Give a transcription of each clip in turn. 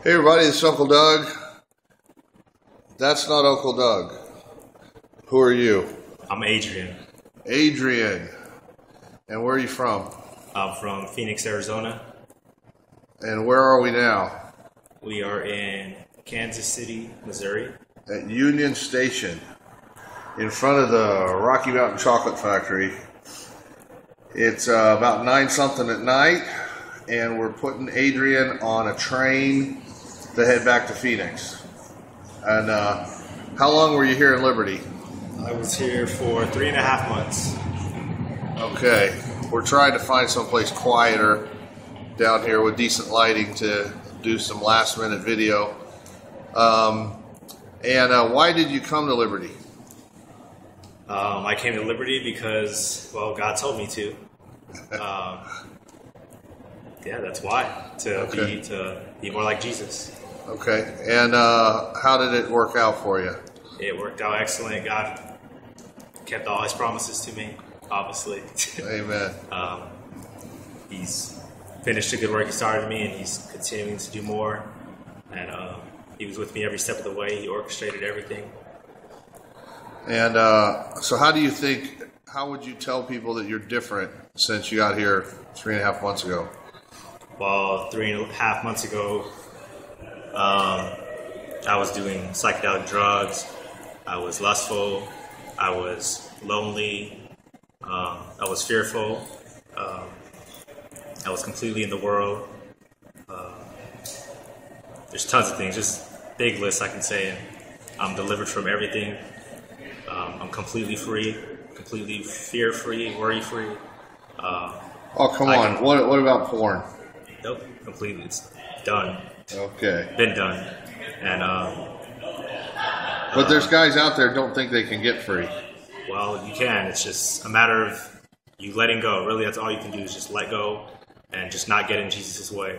Hey everybody, it's Uncle Doug. That's not Uncle Doug. Who are you? I'm Adrian. Adrian. And where are you from? I'm from Phoenix, Arizona. And where are we now? We are in Kansas City, Missouri. At Union Station, in front of the Rocky Mountain Chocolate Factory. It's about 9 something at night, and we're putting Adrian on a train to head back to Phoenix. And how long were you here in Liberty? I was here for 3.5 months. Okay. We're trying to find someplace quieter down here with decent lighting to do some last minute video. And why did you come to Liberty? I came to Liberty because, well, God told me to. Yeah, that's why. To be more like Jesus. Okay. And how did it work out for you? It worked out excellent. God kept all his promises to me, obviously. Amen. He's finished a good work he started in me, and he's continuing to do more. And he was with me every step of the way. He orchestrated everything. And so how would you tell people that you're different since you got here 3.5 months ago? Well, 3.5 months ago, I was doing psychedelic drugs. I was lustful. I was lonely. I was fearful. I was completely in the world. There's tons of things, just big lists I can say. And I'm delivered from everything. I'm completely free, completely fear-free, worry-free. Oh, come on. What about porn? Nope, completely. It's done. Okay. Been done. And but there's guys out there who don't think they can get free. Well, you can. It's just a matter of you letting go. Really, that's all you can do is just let go and just not get in Jesus' way.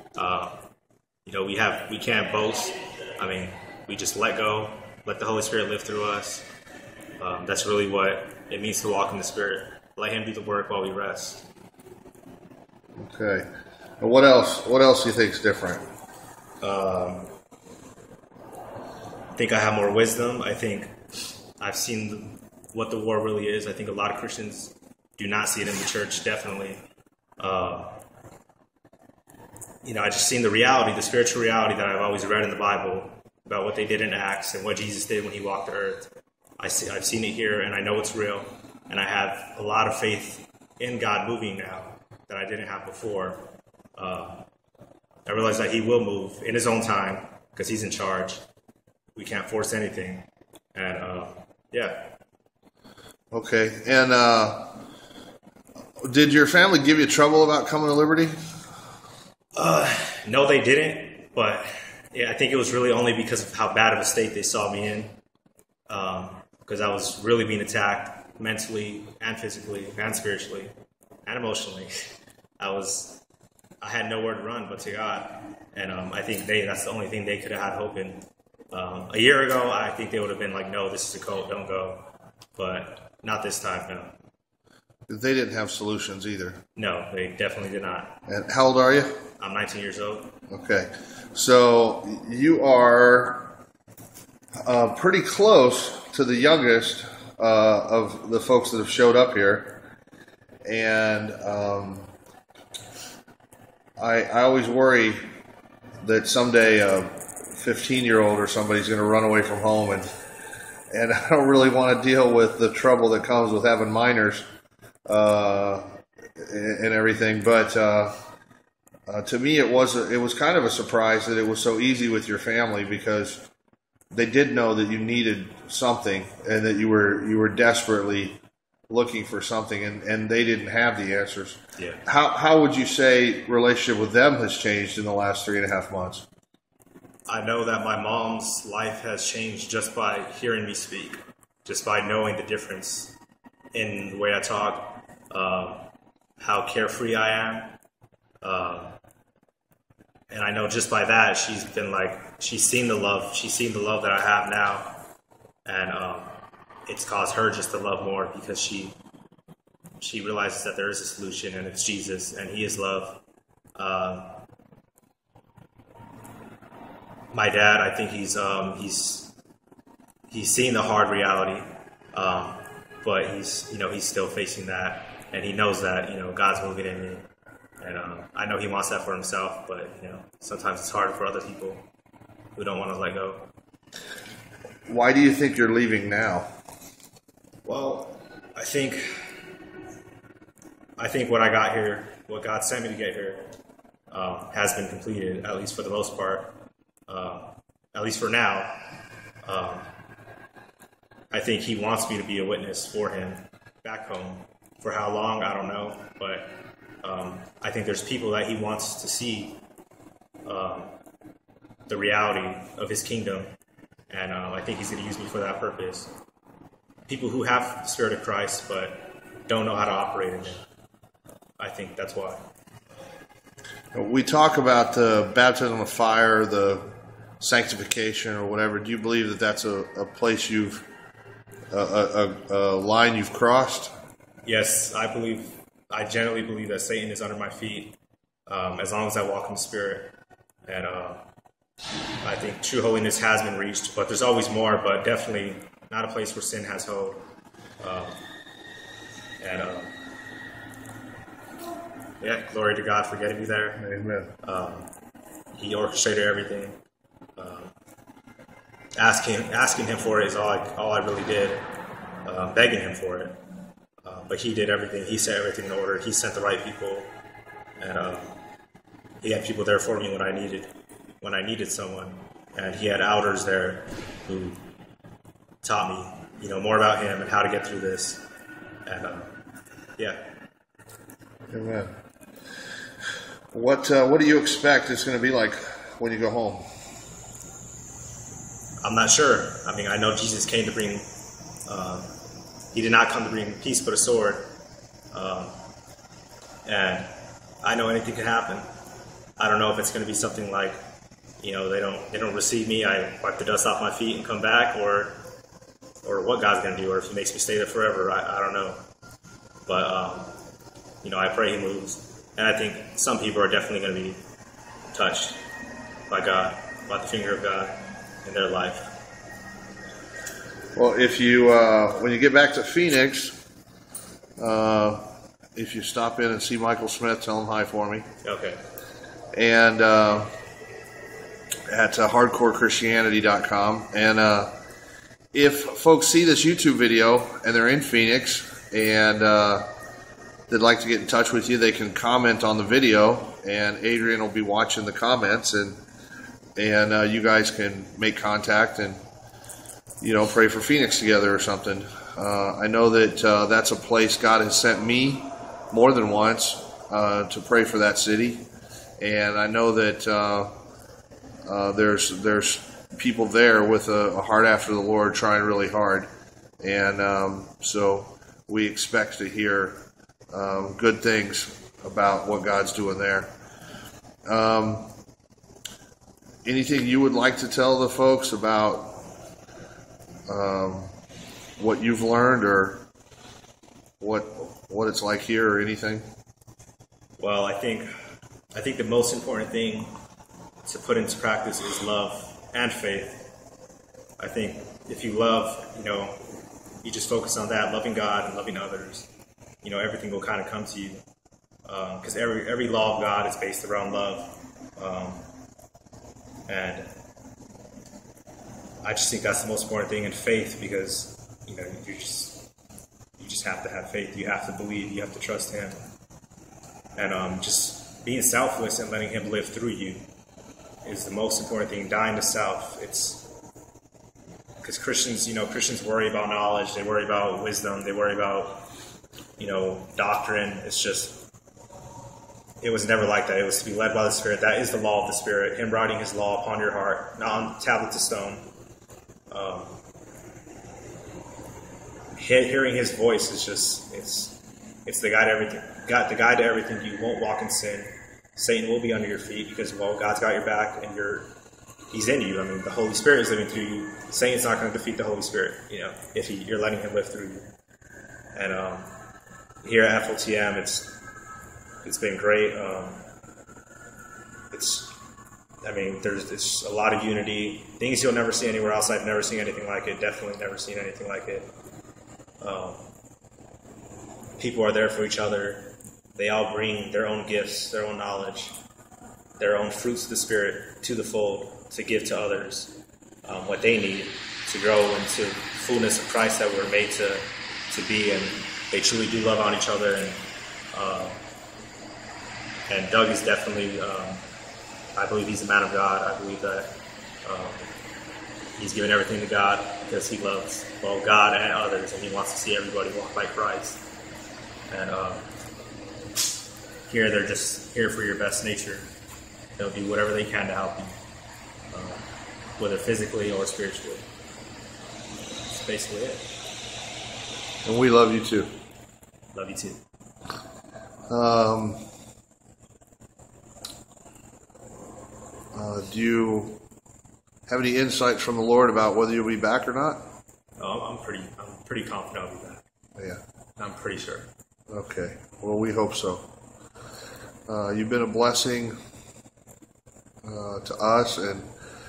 We can't boast. I mean, we just let go, let the Holy Spirit live through us. That's really what it means to walk in the Spirit. Let him do the work while we rest. Okay. And what else? What else do you think is different? I think I have more wisdom. I think I've seen what the war really is. I think a lot of Christians do not see it in the church, definitely. I just seen the reality, the spiritual reality that I've always read in the Bible about what they did in Acts and what Jesus did when he walked the earth. I've seen it here, and I know it's real. And I have a lot of faith in God moving now that I didn't have before. I realize that he will move in his own time because he's in charge. We can't force anything. And, yeah. Okay. And did your family give you trouble about coming to Liberty? No, they didn't. But yeah, I think it was really only because of how bad of a state they saw me in. Because I was really being attacked mentally and physically and spiritually and emotionally. I had nowhere to run but to God. And I think that's the only thing they could have had hope in. A year ago, I think they would have been like, no, this is a cult, don't go. But not this time, no. They didn't have solutions either. No, they definitely did not. And how old are you? I'm 19 years old. Okay. So you are pretty close to the youngest of the folks that have showed up here. And I always worry that someday a 15-year-old or somebody's going to run away from home, and I don't really want to deal with the trouble that comes with having minors and everything. But to me, it was kind of a surprise that it was so easy with your family, because they did know that you needed something and that you were desperately looking for something, and they didn't have the answers. Yeah. How would you say relationship with them has changed in the last 3.5 months? I know that my mom's life has changed just by hearing me speak, just by knowing the difference in the way I talk, how carefree I am. And I know just by that, she's seen the love that I have now. And it's caused her just to love more, because she realizes that there is a solution, and it's Jesus, and he is love. my dad, I think he's seen the hard reality, but he's still facing that, and he knows that God's moving in me, and I know he wants that for himself, but sometimes it's hard for other people who don't want to let go. Why do you think you're leaving now? Well, I think what I got here, what God sent me to get here, has been completed, at least for the most part. At least for now. I think he wants me to be a witness for him back home. For how long, I don't know. But I think there's people that he wants to see the reality of his kingdom. And I think he's going to use me for that purpose. People who have the Spirit of Christ but don't know how to operate in it. I think that's why. We talk about the baptism of fire, the sanctification or whatever. Do you believe that that's a place a line you've crossed? Yes, I generally believe that Satan is under my feet as long as I walk in the Spirit. And I think true holiness has been reached, but there's always more, but definitely not a place where sin has hold. Yeah, glory to God for getting me there. Amen. He orchestrated everything. Asking him for it is all I really did. Begging him for it. But he did everything. He set everything in order. He sent the right people. And he had people there for me when I needed someone. And he had elders there who taught me, more about him and how to get through this. And yeah. Amen. What do you expect it's going to be like when you go home? I'm not sure. I mean, I know Jesus came to bring, he did not come to bring peace but a sword. And I know anything can happen. I don't know if it's going to be something like, they don't receive me, I wipe the dust off my feet and come back, or what God's going to do, or if he makes me stay there forever. I don't know. But, I pray he moves. And I think some people are definitely going to be touched by God, by the finger of God in their life. Well, if you when you get back to Phoenix, if you stop in and see Michael Smith, tell him hi for me. Okay. And at hardcorechristianity.com. And if folks see this YouTube video and they're in Phoenix and they'd like to get in touch with you, they can comment on the video, and Adrian will be watching the comments, and you guys can make contact and pray for Phoenix together or something. I know that that's a place God has sent me more than once to pray for that city, and I know that there's people there with a heart after the Lord, trying really hard, and so we expect to hear good things about what God's doing there. Anything you would like to tell the folks about what you've learned, or what it's like here, or anything? Well, I think the most important thing to put into practice is love and faith. I think if you love, you just focus on that, loving God and loving others, everything will kind of come to you. Because every law of God is based around love. And I just think that's the most important thing in faith, because, you just have to have faith. You have to believe. You have to trust him. And just being selfless and letting him live through you is the most important thing. Dying to self. Because Christians worry about knowledge. They worry about wisdom. They worry about, doctrine. It was never like that. It was to be led by the Spirit. That is the law of the Spirit. Him writing his law upon your heart, not on tablets of stone. Hearing his voice is it's the guide to everything. The guide to everything. You won't walk in sin. Satan will be under your feet because, God's got your back and he's in you. I mean, the Holy Spirit is living through you. Satan's not going to defeat the Holy Spirit, if you're letting him live through you. And here at FLTM, it's been great. I mean, there's a lot of unity, things you'll never see anywhere else. I've never seen anything like it. Definitely never seen anything like it. People are there for each other. They all bring their own gifts, their own knowledge, their own fruits of the Spirit to the fold to give to others what they need to grow into fullness of Christ that we're made to be. And they truly do love on each other. And Doug is definitely, I believe he's a man of God. I believe that he's given everything to God because he loves both God and others, and he wants to see everybody walk like Christ. And here they're just here for your best nature. They'll do whatever they can to help you, whether physically or spiritually. That's basically it. And we love you too. Love you too. Do you have any insight from the Lord about whether you'll be back or not? Oh, I'm pretty confident I'll be back. Yeah. I'm pretty sure. Okay. Well, we hope so. You've been a blessing to us, and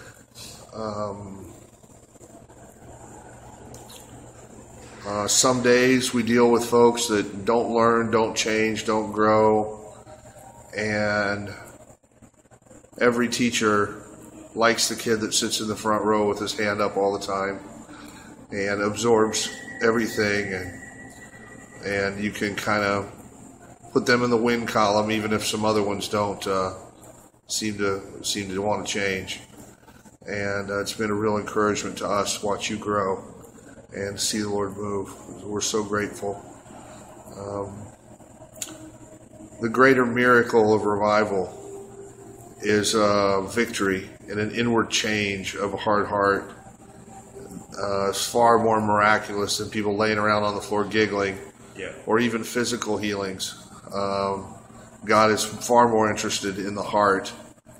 some days we deal with folks that don't learn, don't change, don't grow, and every teacher likes the kid that sits in the front row with his hand up all the time and absorbs everything, and you can kind of put them in the win column even if some other ones don't seem to want to change. And it's been a real encouragement to us to watch you grow and see the Lord move. We're so grateful. The greater miracle of revival is victory and an inward change of a hard heart. It's far more miraculous than people laying around on the floor giggling, or even physical healings. God is far more interested in the heart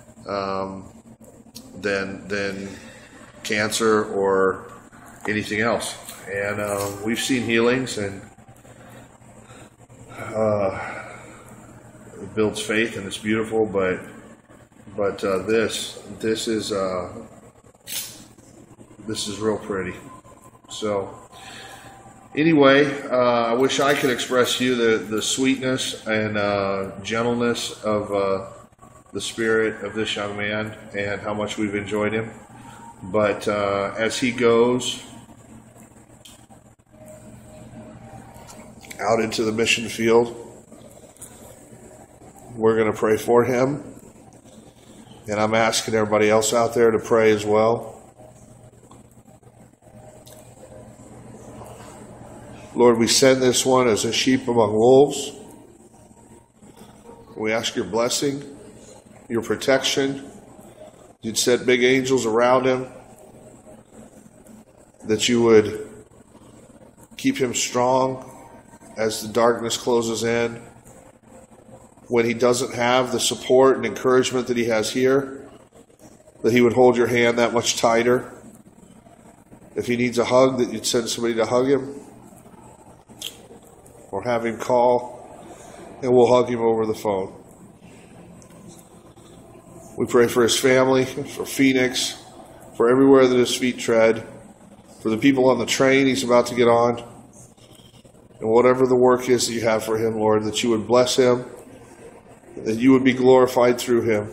than cancer or anything else. And we've seen healings, and it builds faith, and it's beautiful. But this is real pretty. So anyway, I wish I could express to you the sweetness and gentleness of the spirit of this young man and how much we've enjoyed him. But as he goes out into the mission field, we're going to pray for him. And I'm asking everybody else out there to pray as well. Lord, we send this one as a sheep among wolves. We ask your blessing, your protection. You'd set big angels around him, that you would keep him strong as the darkness closes in. When he doesn't have the support and encouragement that he has here, that he would hold your hand that much tighter. If he needs a hug, that you'd send somebody to hug him, or have him call, and we'll hug him over the phone. We pray for his family, for Phoenix, for everywhere that his feet tread, for the people on the train he's about to get on, and whatever the work is that you have for him, Lord, that you would bless him, that you would be glorified through him.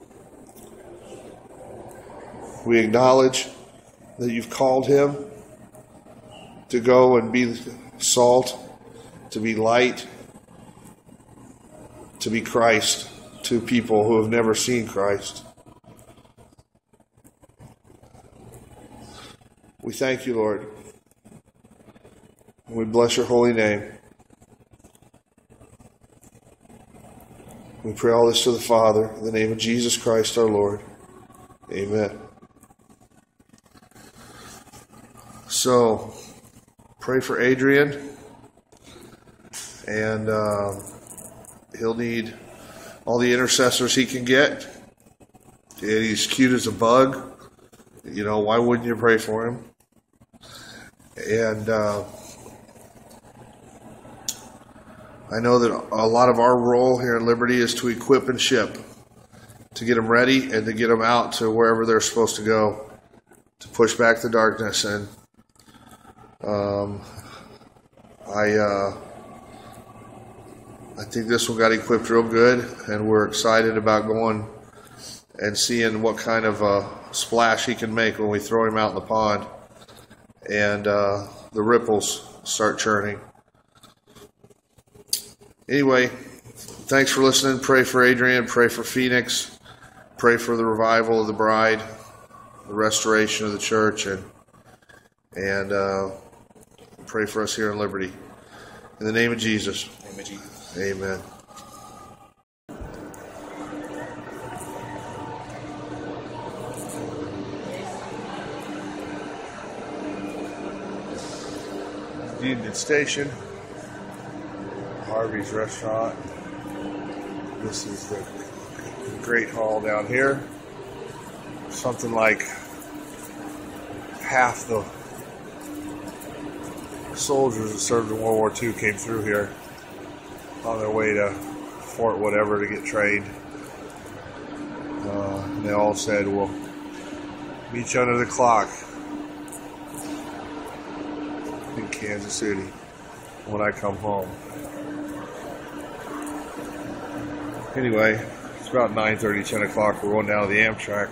We acknowledge that you've called him to go and be salt, to be light, to be Christ to people who have never seen Christ. We thank you, Lord. We bless your holy name. We pray all this to the Father, in the name of Jesus Christ our Lord. Amen. So, pray for Adrian, and he'll need all the intercessors he can get. And he's cute as a bug. You know, why wouldn't you pray for him? And I know that a lot of our role here in Liberty is to equip and ship, to get them ready and to get them out to wherever they're supposed to go to push back the darkness. And I think this one got equipped real good, and we're excited about going and seeing what kind of a splash he can make when we throw him out in the pond and the ripples start churning. Anyway, thanks for listening. Pray for Adrian, pray for Phoenix, pray for the revival of the bride, the restoration of the church, and pray for us here in Liberty. In the name of Jesus. Name of Jesus. Amen. Union Station, Harvey's Restaurant. This is the Great Hall down here. Something like half the soldiers that served in World War II came through here on their way to Fort whatever to get trained. And they all said, "We'll meet you under the clock in Kansas City when I come home." Anyway, it's about 9:30, 10 o'clock. We're going down to the Amtrak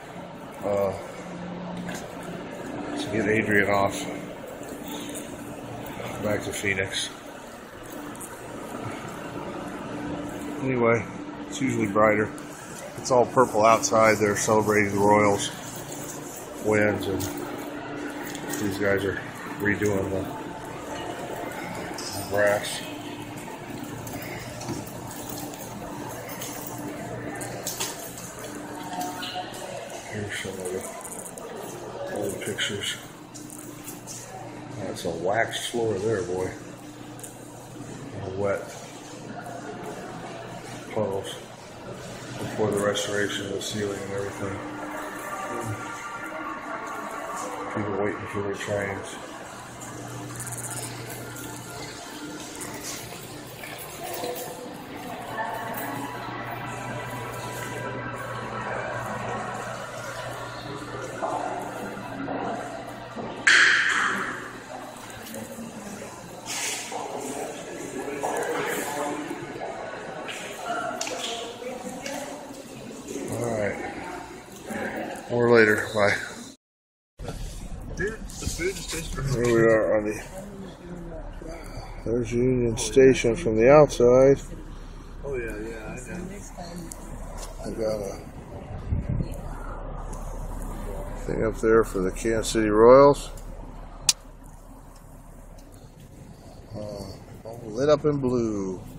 to get Adrian off back to Phoenix. Anyway, it's usually brighter. It's all purple outside. They're celebrating the Royals' wins, and these guys are redoing the brass. Here's some of the old pictures. That's a waxed floor there, boy. All wet puddles before the restoration of the ceiling and everything. People waiting for their trains. More later. Bye. Dude, the food is tasting. Here we are on the. There's Union Station from the outside. Oh yeah, I know. I got a thing up there for the Kansas City Royals. All lit up in blue.